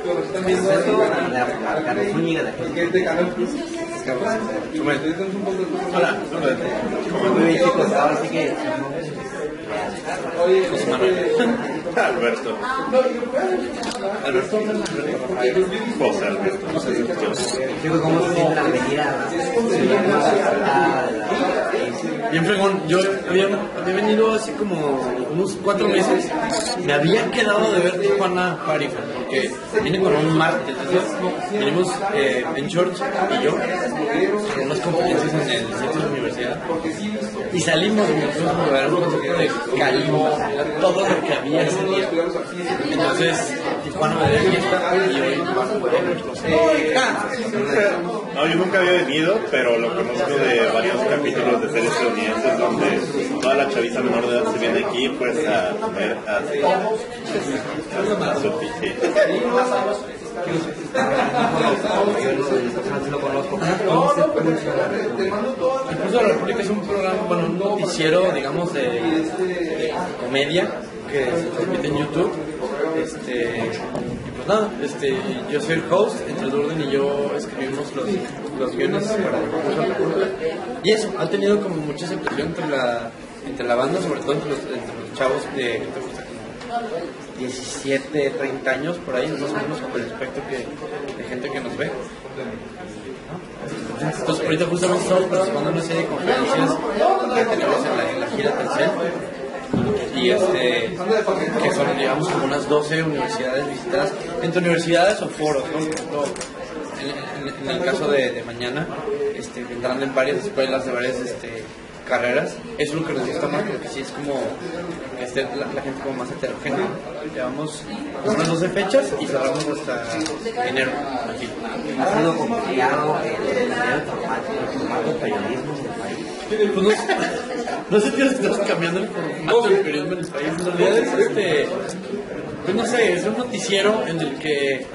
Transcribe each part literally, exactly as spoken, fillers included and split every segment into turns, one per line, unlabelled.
Carlos Zúñiga de aquí.
Hola,
Muy bien, chicos, ahora sí que...
José Manuel. Alberto. Alberto. José Alberto. José Alberto.
Chicos, ¿cómo se siente la venida?
Bien fregón, yo había, había venido hace como unos cuatro meses. Me había quedado de ver Tijuana Parifan, porque vine con un martes. Entonces, venimos eh, en George y yo con unas competencias en el sitio de la universidad. Y salimos y nos fuimos a ver un concepto de Kalimba, era todo lo que había ese día. Entonces, Tijuana me dio fiesta y hoy vamos a poder.
No, yo nunca había venido, pero lo conozco de varios capítulos de series estadounidenses donde toda la chaviza menor de edad se viene aquí pues a ver a, a, a su pique.
El Pulso de la República es un programa, bueno, un noticiero, digamos, de, de comedia que se transmite en YouTube. Este, y pues nada, este, yo soy el host, entre Durden y yo escribimos los, los guiones para el Pulso de la República. Y eso, ha tenido como mucha aceptación entre la, entre la banda, sobre todo entre los, entre los chavos de diecisiete, treinta años, por ahí, más o menos con el espectro que, de gente que nos ve. Entonces, ahorita justamente estamos participando en una serie de conferencias que tenemos en la, en la gira Telcel. Y este, que son, digamos, como unas doce universidades visitadas, entre universidades o foros, ¿no? En, en, en el caso de, de mañana, este, vendrán en varias escuelas de varias este, carreras. Eso es lo que nos gusta más, porque sí es como que esté la, la gente como más heterogénea. Llevamos unas doce fechas y cerramos hasta enero. Aquí.
¿Ha sido complicado el formato, el formato del periodismo en el país?
Pues no, no sé si estás cambiando el formato del periodismo en el país. En realidad es este, pues no sé, es un noticiero en el que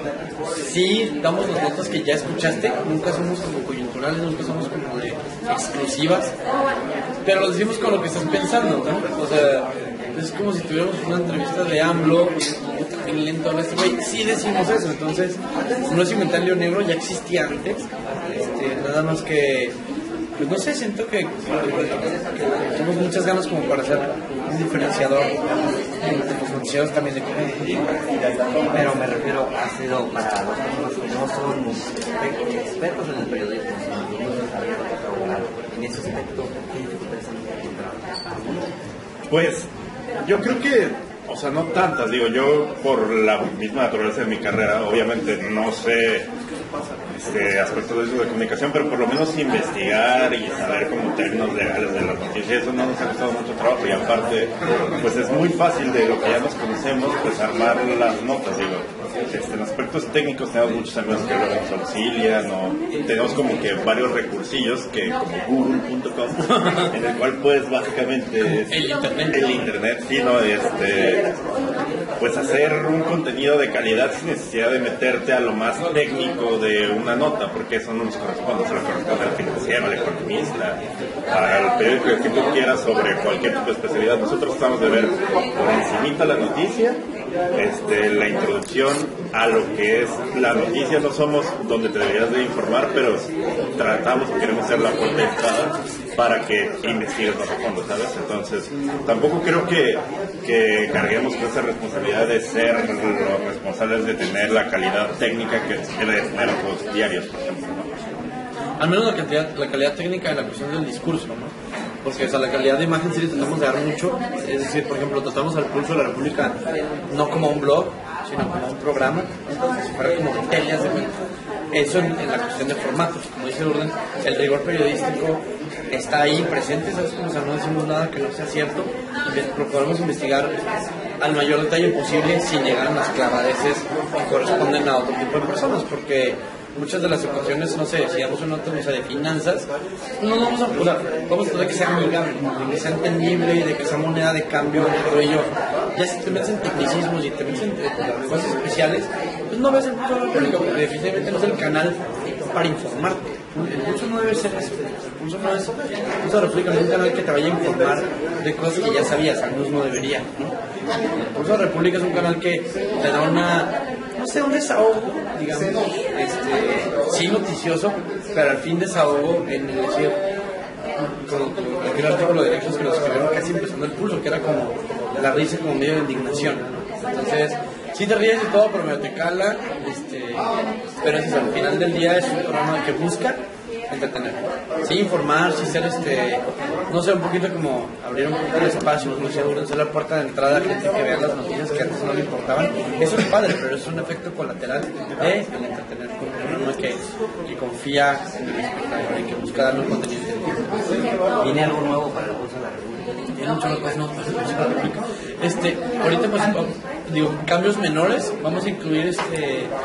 sí damos las notas que ya escuchaste, nunca somos como coyunturales, nunca somos como de exclusivas, pero lo decimos con lo que estás pensando, ¿no? O sea, es como si tuviéramos una entrevista de AMLO, también lento a este güey, sí decimos eso, entonces no es inventar el León Negro, ya existía antes, este, nada más que, pues no sé, siento que, que, que tenemos muchas ganas como para hacer un diferenciador entre los noticieros también de comedia.
Pero me refiero, ha sido para las personas que no son expertos en el periodismo, sino que no saben trabajar en ese aspecto, ¿qué dificultades han encontrado?
Pues yo creo que, o sea, no tantas, digo, yo por la misma naturaleza de mi carrera, obviamente no sé este, aspectos de, de comunicación, pero por lo menos investigar y saber como términos legales de las noticias, eso no nos ha costado mucho trabajo y aparte, pues es muy fácil de lo que ya nos conocemos, pues armar las notas, digo. Este, en aspectos técnicos tenemos muchos amigos que luego nos auxilian o tenemos como que varios recursillos que como google punto com en el cual pues básicamente
el internet
el internet sí, ¿no? Este, pues hacer un contenido de calidad sin necesidad de meterte a lo más técnico de una nota, porque eso no nos corresponde, se lo corresponde al financiero, al economista, al periódico que tú quieras sobre cualquier tipo de especialidad. Nosotros tratamos de ver por encimita la noticia, este, la introducción a lo que es la noticia. No somos donde te deberías de informar, pero tratamos o queremos ser la puerta de entrada para que investigues más a fondo, ¿sabes? Entonces, tampoco creo que, que carguemos con esa responsabilidad de ser los responsables de tener la calidad técnica que debe tener los diarios, por ejemplo, ¿no?
Al menos la, cantidad, la calidad técnica de la cuestión del discurso, ¿no? Porque, o sea, la calidad de imagen sí le tratamos de dar mucho. Es decir, por ejemplo, tratamos al Pulso de la República no como un blog, sino como un programa, entonces fuera como telas de cuenta. Eso en, en la cuestión de formatos, como dice Durden, el rigor periodístico está ahí presente, ¿sabes? O sea, no decimos nada que no sea cierto, procuramos investigar al mayor detalle posible sin llegar a las clavadeces que corresponden a otro tipo de personas, porque muchas de las ocasiones, no sé, si damos una nota, no sé, de finanzas, no vamos a, o sea, vamos a tratar de que sea amigable, de que sea entendible, de que sea moneda de cambio, pero yo, ya si te metes en tecnicismos y te metes en eh, cosas especiales, pues no ves el Pulso de la República, porque definitivamente no es el canal para informarte. El Pulso no debe ser eso. El Pulso no es, el Pulso de la República no es un canal que te vaya a informar de cosas que ya sabías, al menos no debería, ¿no? El Pulso de la República es un canal que te da una no sé, un desahogo, digamos, este, sí noticioso, pero al fin desahogo en el decir, con aquel artículo de Nexos que lo escribieron casi empezando el pulso, que era como la risa como medio de indignación, ¿no? Entonces, sí te ríes y todo, pero medio te cala, este, pero es eso, al final del día es un programa que busca entretener, sí, informar, sí ser, este, no sé, un poquito como abrir un poquito de espacio, como decía Urden, ser la puerta de entrada a gente que vea las noticias que antes no le importaban. Eso es padre, pero es un efecto colateral de el entretener con un programa que, que confía en el espectador y que busca darle un contenido.
¿Viene algo nuevo para el Pulso de la República?
Tiene mucho cosas nuevas para el Pulso de la República. Este, ahorita pues, digo, cambios menores, vamos a incluir este eh,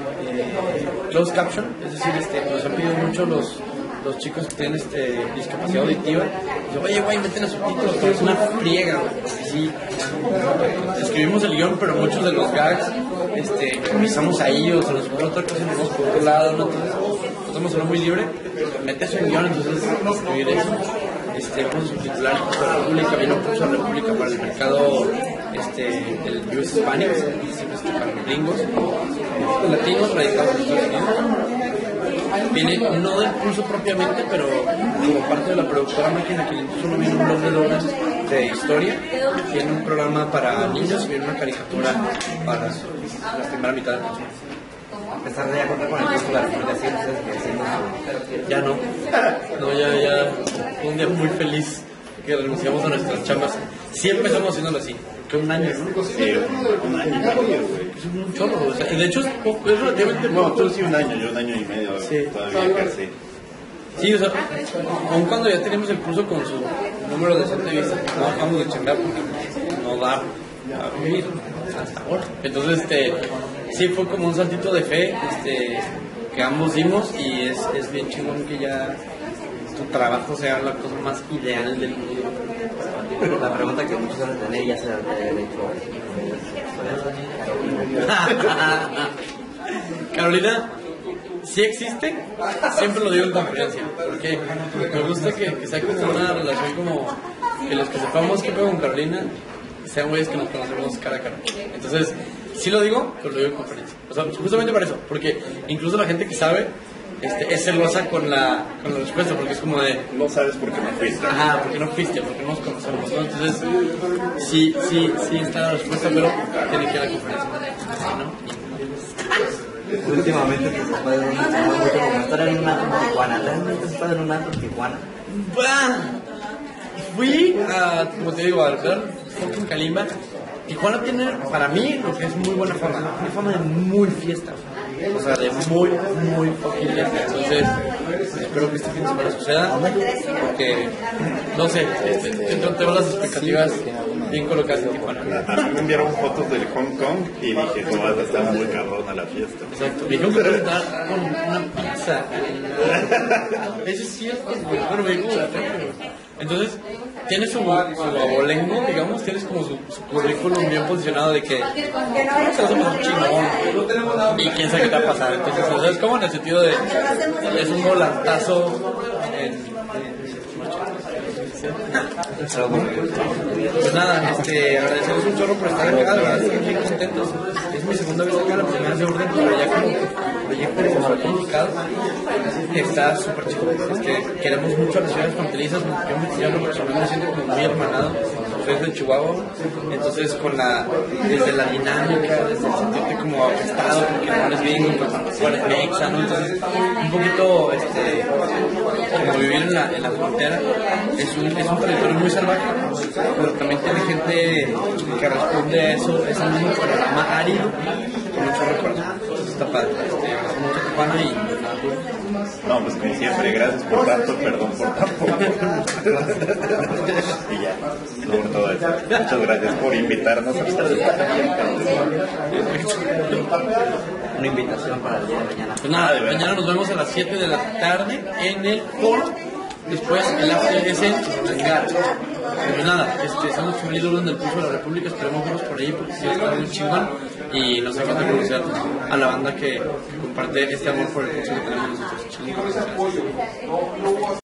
closed caption, es decir, este, nos han pedido mucho los los chicos que tienen este, discapacidad auditiva. Digo, oye, güey, meten a subtítulos, pero es una friega, güey. Sí, escribimos el guión, pero muchos de los gags este, revisamos ahí o se los ocurre otra cosa y nos vamos por otro lado, ¿no? Entonces, nosotros somos muy libre, metes un guión, entonces escribir eso. Este, vamos a subtitular el Pulso de la República, viene un Pulso de la República para el mercado este, del U S Hispanic, este, para los gringos, latinos, radicados en Estados Unidos. Viene no del Pulso propiamente, pero como parte de la productora Máquina quinientos uno viene un blog de Lourdes de historia, viene un programa para niños y viene una caricatura para la primera mitad del curso.
A pesar de ya contar con el Pulso de la República, sí, ustedes que decimos,
ya no, no, ya, ya, fue un día muy feliz que renunciamos a nuestras chambas. Sí empezamos haciéndolo así, que un año, ¿no?
Sí, un año y medio, güey.
Es un chorro, o sea, de hecho es, poco, es relativamente
No,
poco.
tú sí un año, yo un año y medio,
Sí.
todavía casi.
Sí, o sea, aun cuando ya teníamos el curso con su número de decente de vista, no dejamos de chingar porque no da a vivir hasta ahora. Entonces, este, sí fue como un saltito de fe, este, que ambos dimos y es, es bien chingón que ya tu trabajo sea la cosa más ideal del mundo.
la pregunta que muchos van a tener ya se la he hecho.
Carolina, sí existe, siempre lo digo en conferencia, porque me gusta que, que sea como una relación como que los que sepamos qué pedo con Carolina sean güeyes que nos conocemos cara a cara. Entonces, sí lo digo, pero lo digo en conferencia. O sea, justamente para eso, porque incluso la gente que sabe este, es celosa con la, con la respuesta, porque es como de...
No sabes por qué no fuiste.
Ajá, porque no fuiste, porque no nos conocemos, ¿no? Entonces, sí, sí, sí está la respuesta, pero tiene que ir a la conferencia, ¿no?
Últimamente te se puede mencionar mucho como estar en un antro en Tijuana. ¿Realmente se puede en un antro en Tijuana?
Bah, fui a, como te digo, a ver fucking Kalimba. Tijuana tiene, para mí, lo que es muy buena fama. Una fama de muy fiesta. O sea, de muy, muy fucking fiesta. Entonces, espero que este fin de semana suceda. Porque, no sé, tengo, tengo las expectativas bien colocadas en Tijuana.
A mí me enviaron fotos del Hong Kong y dije, no, va a estar muy cabrona la fiesta.
Exacto. Me dijeron que puedes estar con una pizza. Eso es cierto, güey. Bueno, me dijo la gente, güey. Entonces, tiene su, su abolengo, digamos, tienes como su, su currículum bien posicionado de que se vas a pasar chingón y quién sabe qué te va a pasar. Entonces, o sea, es como en el sentido de es un volantazo en... Pues nada, este, agradecemos un chorro por estar acá, la verdad, estamos bien contentos. Es mi segunda vez acá, la primera vez de orden, pero ya como proyecto como fue complicado, está súper chido. Es que queremos mucho a las ciudades fronterizas, yo, yo en lo personal me siento como muy hermanado, soy de Chihuahua, entonces con la, desde la dinámica, desde el sentirte como apestado, porque no eres bien, no eres mexa, ¿no? Entonces, un poquito, este, como vivir en la, en la frontera, es un, es un territorio muy salvaje, pero también tiene gente que responde a eso, ese mismo panorama árido, con mucho recuerdo. Entonces está padre, este, mucho Tijuana y
no, pues como siempre, gracias por tanto, perdón por tan poco. Y ya, no por todo eso. Muchas gracias por invitarnos a estar
Una invitación para el día de mañana.
Pues nada, mañana nos vemos a las siete de la tarde en el foro. Después el after es en Hangar. Pues nada, este, estamos con el orden del Pulso de la República, esperemos verlos por ahí porque sí está muy chingón y nos encanta conocer a la banda que comparte este amor por el Pulso que tenemos nosotros.